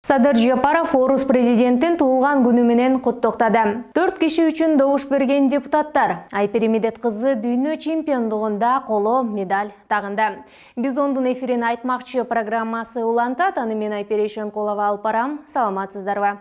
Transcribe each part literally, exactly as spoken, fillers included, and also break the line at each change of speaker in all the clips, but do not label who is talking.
Садыр Жапаров Орус президенттин туулган күнү менен куттуктады. Төрт киши үчүн добуш берген депутаттар Айпери Медет кызы дүйнө чемпиондугунда коло медаль тагынды. Биз ондун эфирин айтмакчы программасы улантат, аны мен Айпери Шенкулова алып барам. Саламатсыздарбы?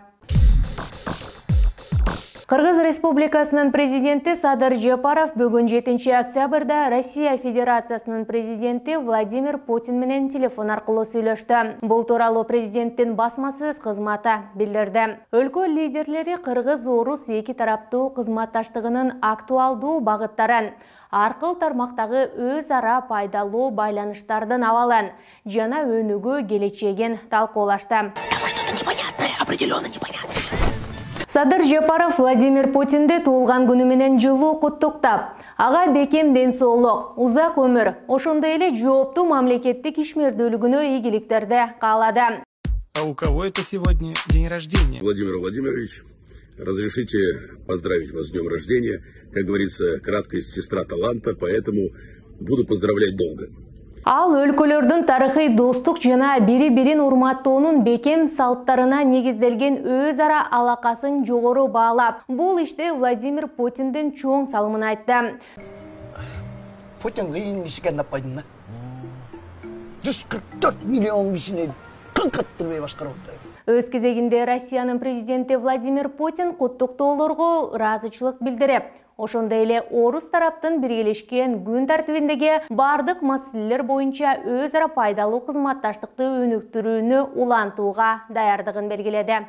Кыргыз Республикасынын президенти Садыр Жапаров бүгүн жетинчи октябрда Россия Федерациясынын президенти Владимир Путин менен телефон аркылуу сүйлөштү. Бул тууралуу президенттин басма сөз кызматы билдирди. Өлкө лидерлери кыргыз-орус эки тараптуу кызматташтыгынын актуалдуу багыттарын, аркыл тармактагы өз ара пайдалуу байланыштардын абалын жана өнүгүү келечегин талкуулашты.
Там что-то непонятное, определенно непонятное.
Садыр Жапаров Владимир Путинди туулган күнү менен жылуу куттуктап, ага бекем ден соолук, узак өмүр, ошондой эле жооптуу мамлекеттик ишмердүүлүгүнө ийгиликтерди каалады.
А у кого это сегодня день рождения?
Владимир Владимирович, разрешите поздравить вас с днем рождения. Как говорится, краткость сестра таланта, поэтому буду поздравлять долго.
Ал өлкөлөрдүн тарыхый достук жана бири-бирин урматтоонун бекем салттарына негизделген өз ара алакасын жогору баалап, бул иште Владимир Путиндин чоң салымын айтты.
Путин кыйын кишиге нападына. жүз кырк төрт миллион кишини кыңкыттырбай башкарып атат.
Өз кезегинде Россиянын президенти Владимир Путин куттуктоолорго ыраазычылык билдирип, ошондой эле орус тараптын биргелешкен күн тартибиндеги бардык маселелер боюнча өз ара пайдалуу кызматташтыкты өнүктүрүүнү улантууга даярдыгын белгиледи.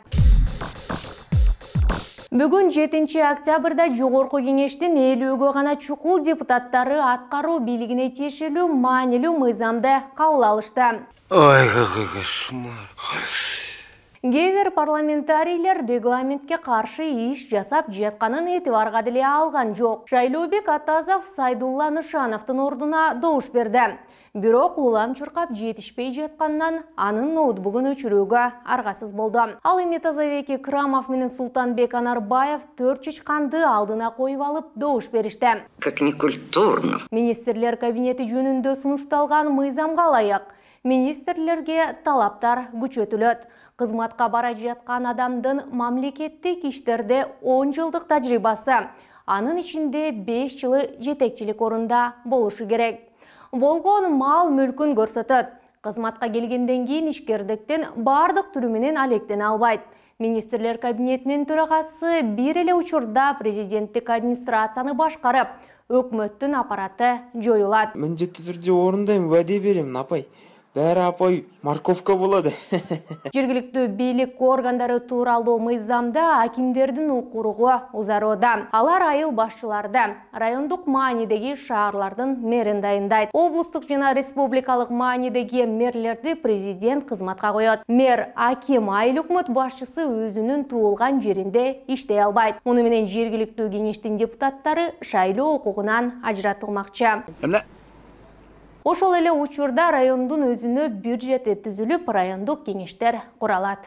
Бүгүн жетинчи октябрда Жогорку кеңештин элүүгө гана чукул депутаттары аткаруу бийлигине тиешелүү маанилүү мыйзамды кабыл алышты.
Ой, какой кошмар.
Кээ бир парламентарийлер регламентке каршы иш жасап жатканын этибарга деле алган жок. Шайлообек Атазов Сайдулла Нышановдун ордуна добуш берди. Бирок улам чуркап жетишпей жатканынан анын ноутбугун өчүрүүгө аргасыз болду. Ал эми Тазабек Икрамов менен Султанбек Анарбаев төрт чычканды алдына коюп алып добуш беришти.
Как некультурно.
Министрлер кабинети жөнүндө сунушталган мыйзамга ылайык министрлерге талаптар күчөтүлөт. Кызматка бара жаткан адамдын мамлекеттик иштерде он жылдык тажрыйбасы, анын ичинде беш жылы жетекчилик орунда болушу керек. Болгон мал мүлкүн көрсөтөт. Кызматка келгенден кийин ишкердиктен бардык түрү менен алектене албайт. Министрлер кабинетинин төрагасы бир эле учурда президенттик администрацияны башкарып, өкмөттүн аппараты жоюлат.
Міндетті түрде орындайм, уәде берем, апай. Бәрі апай морковка болады.
Жергиликтүү бийлик органдары тууралуу мыйзамда акимдердин укуругу узарууда. Алар айыл башчыларды, райондук маанидеги шаарлардын мэрин дайындайт. Облустук жана республикалык маанидеги мэрлерди президент кызматка коёт. Мэр, аким, айыл өкмөт башчысы өзүнүн туулган жеринде иштей албайт. Муну менен жергиликтүү кеңештин депутаттары шайлоо укугунан ажыратылмакчы. Ошол эле учурда райондун өзүнө бюджети түзүлүп, райондук кеңештер куралат.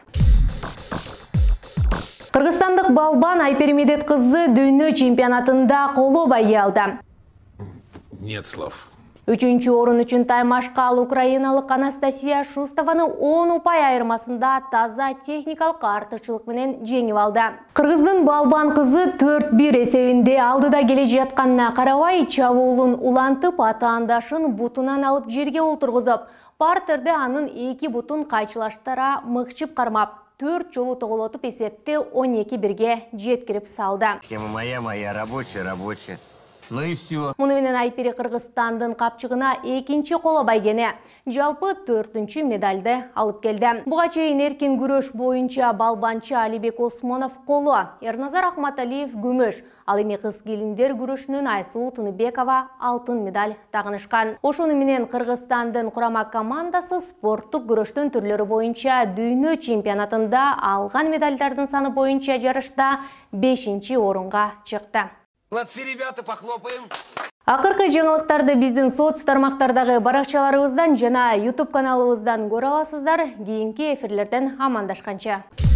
Кыргызстандык балбан Айпери Медет кызы дүйнө чемпионатында коло байге алды.
Нет слов.
Үчүнчү орун үчүн таймашка ал украиналык Анастасия Шустованы он упай айырмасында таза техникалык артыкчылык менен жеңип алды. Кыргыздын балбан кызы төрт бир эсебинде алдыда келе жатканына карабай, чабуулун улантып, атаандашын бутунан алып жерге олтургузуп, партерде анын эки бутун кайчылаштара мыкчып кармап, төрт жолу тоголотуп эсепти он эки бирге жеткирип салды.
Тема моя, моя, рабочая, рабочая. Ну и все.
Муну менен Айпери Кыргызстандын капчыгына экинчи коло байгене, жалпы төртүнчү медалды алып келди. Буга чейин эркин күрөш боюнча балбанчы Алибек Осмонов коло, Эрназар Акматалиев күмүш, ал эми кыз келиндер күрөшүнөн Айсулуу Тыныбекова алтын медаль тагынышкан. Ошону менен Кыргызстандын курама командасы спорттук күрөштөн түрлөрү боюнча дүйнө чемпионатында алган медальдардын саны боюнча жарышта бешинчи орунга чыкты.
Молодцы, ребята, похлопаем.
Акыркы жаңылыктарды биздин соц тармактардагы баракчаларыбыздан жана YouTube каналыбыздан көрө аласыздар. Кийинки эфирлерден амандашканча.